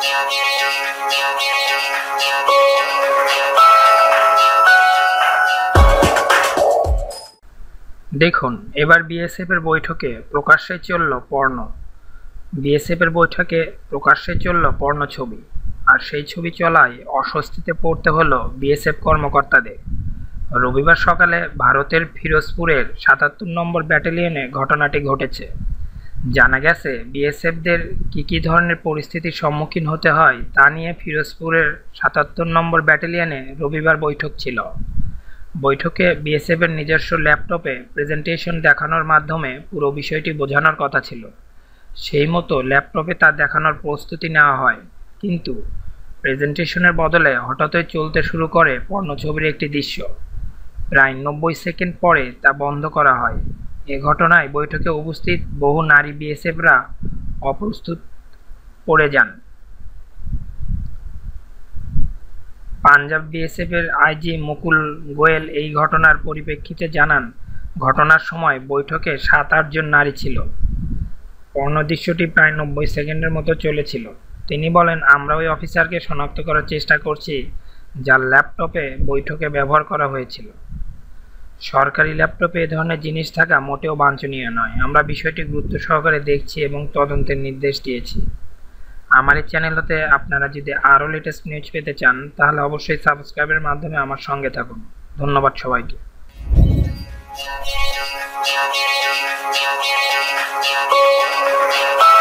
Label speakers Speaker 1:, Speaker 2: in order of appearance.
Speaker 1: দেখুন, এবার বিএসএফ এর বৈঠকে প্রকাশ্যে চলল পর্ন। বিএসএফ এর বৈঠকে প্রকাশ্যে চলল পর্ন ছবি, আর সেই ছবি চলায় অস্বস্তিতে পড়তে হলো বিএসএফ কর্মকর্তাদের। রবিবার সকালে ভারতের ফিরোজপুরের ৭৭ নম্বর ব্যাটালিয়নে ঘটনাটি ঘটেছে। জানা গেছে, বিএসএফদের কী ধরনের পরিস্থিতির সম্মুখীন হতে হয় তা নিয়ে ফিরোজপুরের ৭৭ নম্বর ব্যাটালিয়নে রবিবার বৈঠক ছিল। বৈঠকে বিএসএফের নিজস্ব ল্যাপটপে প্রেজেন্টেশন দেখানোর মাধ্যমে পুরো বিষয়টি বোঝানোর কথা ছিল। সেই মতো ল্যাপটপে তা দেখানোর প্রস্তুতি নেওয়া হয়, কিন্তু প্রেজেন্টেশনের বদলে হঠাৎই চলতে শুরু করে পর্ন ছবির একটি দৃশ্য। প্রায় ৯০ সেকেন্ড পরে তা বন্ধ করা হয়। এ ঘটনায় বৈঠকে উপস্থিত বহু নারী বিএসএফরা অপ্রস্তুত পড়ে যান। পাঞ্জাব বিএসএফের আইজি মুকুল গোয়েল এই ঘটনার পরিপ্রেক্ষিতে জানান, ঘটনার সময় বৈঠকে ৭-৮ জন নারী ছিল। পর্ন দৃশ্যটি প্রায় ৯০ সেকেন্ডের মতো চলেছিল। তিনি বলেন, আমরা ওই অফিসারকে শনাক্ত করার চেষ্টা করছি যার ল্যাপটপে বৈঠকে ব্যবহার করা হয়েছিল। সরকারি ল্যাপটপে এ ধরনের জিনিস থাকা মোটেও বাঞ্ছনীয় নয়। আমরা বিষয়টি গুরুত্ব সহকারে দেখছি এবং তদন্তের নির্দেশ দিয়েছি। আমার এই চ্যানেলতে আপনারা যদি আরও লেটেস্ট নিউজ পেতে চান তাহলে অবশ্যই সাবস্ক্রাইবের মাধ্যমে আমার সঙ্গে থাকুন। ধন্যবাদ সবাইকে।